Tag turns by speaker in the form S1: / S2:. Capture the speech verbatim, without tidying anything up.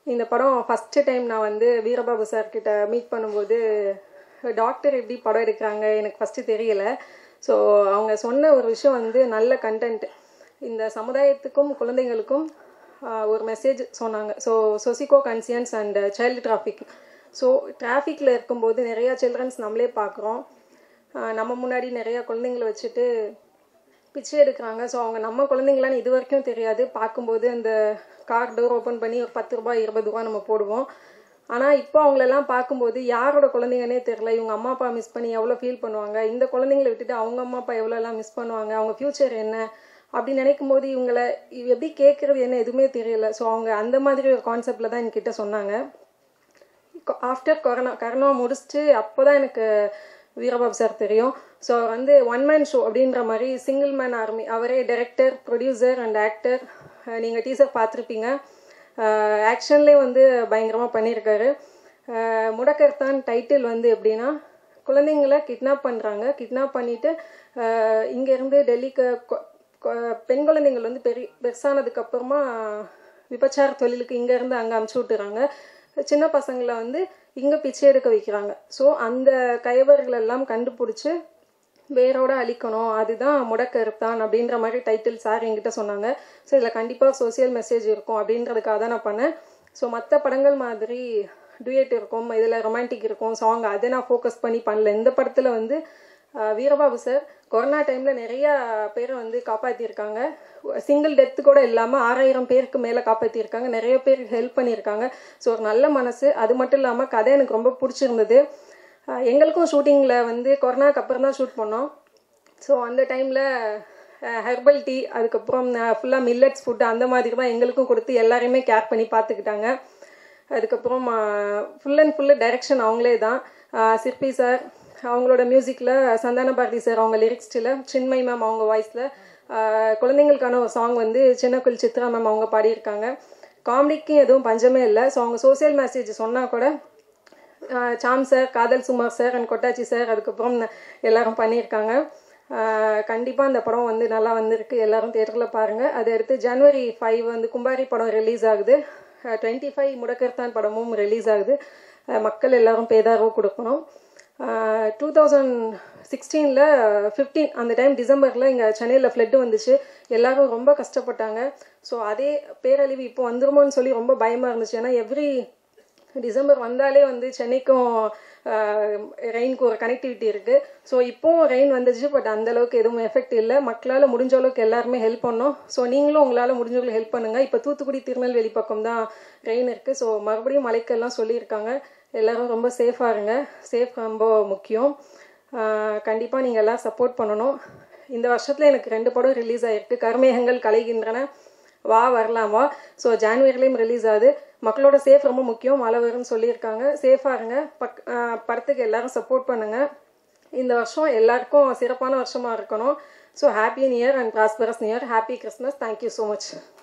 S1: இந்த படம் first time நான் வந்து வீரபாபு சார்கிட்ட மீட் பண்ணும்போது டாக்டர் எப்படி படம் எடுக்கிறாங்க எனக்கு ஃபஸ்ட்டு தெரியலை. ஸோ அவங்க சொன்ன ஒரு விஷயம் வந்து நல்ல கண்டென்ட், இந்த சமுதாயத்துக்கும் குழந்தைங்களுக்கும் ஒரு மெசேஜ் சொன்னாங்க. So socio conscience and child traffic. So டிராஃபிக்கில் இருக்கும்போது நிறையா சில்ட்ரன்ஸ் நம்மளே பார்க்குறோம், நம்ம முன்னாடி நிறையா குழந்தைங்களை வச்சுட்டு பிச்சை எடுக்கிறாங்க. ஸோ அவங்க நம்ம குழந்தைங்களான்னு இது வரைக்கும் தெரியாது. பார்க்கும்போது அந்த கார் டோர் ஓப்பன் பண்ணி ஒரு பத்து ரூபாய் இருபது ரூபா நம்ம போடுவோம். ஆனால் இப்போ அவங்களெல்லாம் பார்க்கும்போது யாரோட குழந்தைங்கன்னே தெரில. இவங்க அம்மா அப்பா மிஸ் பண்ணி எவ்வளோ ஃபீல் பண்ணுவாங்க, இந்த குழந்தைங்களை விட்டுட்டு அவங்க அம்மா அப்பா எவ்வளோலாம் மிஸ் பண்ணுவாங்க, அவங்க ஃப்யூச்சர் என்ன அப்படி நினைக்கும் போது இவங்களை எப்படி கேட்குறது என்ன எதுவுமே தெரியல. ஸோ அவங்க அந்த மாதிரி ஒரு கான்செப்டில் தான் என்கிட்ட சொன்னாங்க. ஆஃப்டர் கொரோனா கொரோனா முடிச்சுட்டு அப்போ தான் எனக்கு வீரபாபு சார் தெரியும். ஸோ வந்து ஒன் மேன் ஷோ அப்படின்ற மாதிரி சிங்கிள் மேன் ஆர்மி, அவரே டைரக்டர், ப்ரொடியூசர் அண்ட் ஆக்டர். நீங்கள் டீசர் பார்த்துருப்பீங்க. ஆக்ஷன்லேயே வந்து பயங்கரமாக பண்ணியிருக்காரு. முடக்கர்த்தான் டைட்டில் வந்து எப்படின்னா, குழந்தைங்களை கிட்னாப் பண்ணுறாங்க, கிட்னாப் பண்ணிவிட்டு இங்கேருந்து டெல்லிக்கு பெண் குழந்தைங்கள் வந்து பெரிய பெருசானதுக்கப்புறமா விபச்சார தொழிலுக்கு இங்கேருந்து அங்கே அமுச்சு விட்டுறாங்க. சின்ன பசங்களை வந்து இங்கே பிச்சை எடுக்க வைக்கிறாங்க. ஸோ அந்த கைவர்களெல்லாம் கண்டுபிடிச்சி வேரோட அழிக்கணும், அதுதான் முடக்கருத்தான் அப்படின்ற மாதிரி டைட்டில் சார் என்கிட்ட சொன்னாங்க. ஸோ இதில் கண்டிப்பாக சோசியல் மெசேஜ் இருக்கும் அப்படின்றதுக்காக தான் நான் பண்ணேன். ஸோ மற்ற படங்கள் மாதிரி டுயட் இருக்கும், இதில் ரொமான்டிக் இருக்கும், சாங், அதை நான் ஃபோக்கஸ் பண்ணி பண்ணல. இந்த படத்தில் வந்து வீரபாபு சார் கொரோனா டைமில் நிறையா பேரை வந்து காப்பாற்றிருக்காங்க. சிங்கிள் டெத்து கூட இல்லாமல் ஆறாயிரம் பேருக்கு மேலே காப்பாற்றிருக்காங்க, நிறைய பேர் ஹெல்ப் பண்ணியிருக்காங்க. ஸோ ஒரு நல்ல மனசு. அது மட்டும் இல்லாமல் கதை எனக்கு ரொம்ப பிடிச்சிருந்தது. எங்களுக்கும் ஷூட்டிங்கில் வந்து கொரோனாக்கு அப்புறம் தான் ஷூட் பண்ணோம். ஸோ அந்த டைமில் ஹெர்பல் டீ, அதுக்கப்புறம் ஃபுல்லாக மில்லட்ஸ் ஃபுட்டு அந்த மாதிரி தான் எங்களுக்கும் கொடுத்து எல்லாரையுமே கேர் பண்ணி பார்த்துக்கிட்டாங்க. அதுக்கப்புறம் ஃபுல் அண்ட் ஃபுல்லு டைரக்ஷன் அவங்களே தான். சிற்பி சார் அவங்களோட மியூசிக்கில், சந்தான பாரதி சார் அவங்க லிரிக்ஸ்டில், சின்மை மேம் அவங்க வாய்ஸில், குழந்தைங்களுக்கான ஒரு சாங் வந்து சின்னக்குள் சித்ரா மேம் அவங்க பாடியிருக்காங்க. காமெடிக்கு எதுவும் பஞ்சமே இல்லை. ஸோ அவங்க சோசியல் மெசேஜ் சொன்னால் கூட சாம் சார், காதல் சுமார் சார் அண்ட் கொட்டாச்சி சார் அதுக்கப்புறம் எல்லாரும் பண்ணியிருக்காங்க. கண்டிப்பாக அந்த படம் வந்து நல்லா வந்திருக்கு, எல்லோரும் தியேட்டரில் பாருங்கள். அதை அடுத்து ஜனவரி ஃபைவ் வந்து கும்பாரி படம் ரிலீஸ் ஆகுது. டுவெண்ட்டி ஃபைவ் முடக்கர்த்தான் படமும் ரிலீஸ் ஆகுது. மக்கள் எல்லோரும் பேதாரவு கொடுக்கணும். டூ தௌசண்ட் சிக்ஸ்டீனில் ஃபிஃப்டீன் அந்த டைம் டிசம்பரில் இங்கே சென்னையில் ஃப்ளட்டு வந்துச்சு, எல்லோரும் ரொம்ப கஷ்டப்பட்டாங்க. ஸோ அதே பேரழிவு இப்போ வந்துருமோன்னு சொல்லி ரொம்ப பயமாக இருந்துச்சு. ஏன்னா எவ்ரி டிசம்பர் வந்தாலே வந்து சென்னைக்கும் ரெயினுக்கு ஒரு கனெக்டிவிட்டி இருக்குது. ஸோ இப்போவும் ரெயின் வந்துச்சு, பட் அந்தளவுக்கு எதுவும் எஃபெக்ட் இல்லை. மக்களால் முடிஞ்ச அளவுக்கு எல்லாருமே ஹெல்ப் பண்ணோம். ஸோ நீங்களும் உங்களால் முடிஞ்சவங்களுக்கு ஹெல்ப் பண்ணுங்கள். இப்போ தூத்துக்குடி திருநெல்வேலி பக்கம் தான் ரெயின் இருக்குது. ஸோ மறுபடியும் மழைக்கெல்லாம் சொல்லியிருக்காங்க. எல்லோரும் ரொம்ப சேஃபாக இருங்க, சேஃப் ரொம்ப முக்கியம். கண்டிப்பாக நீங்கள் எல்லாம் சப்போர்ட் பண்ணணும். இந்த வருஷத்தில் எனக்கு ரெண்டு படம் ரிலீஸ் ஆகிருக்கு. கருமேகங்கள் கலைகின்றன, வா வரலாமா. ஸோ ஜான்வரிலையும் ரிலீஸ் ஆகுது. மக்களோட சேஃப் ரொம்ப முக்கியம், மழை வரும்னு சொல்லியிருக்காங்க. சேஃபாக இருங்க. பக் படத்துக்கு எல்லோரும் சப்போர்ட் பண்ணுங்கள். இந்த வருஷம் எல்லாருக்கும் சிறப்பான வருஷமாக இருக்கணும். So happy new year and prosperous new year. Happy Christmas. Thank you so much.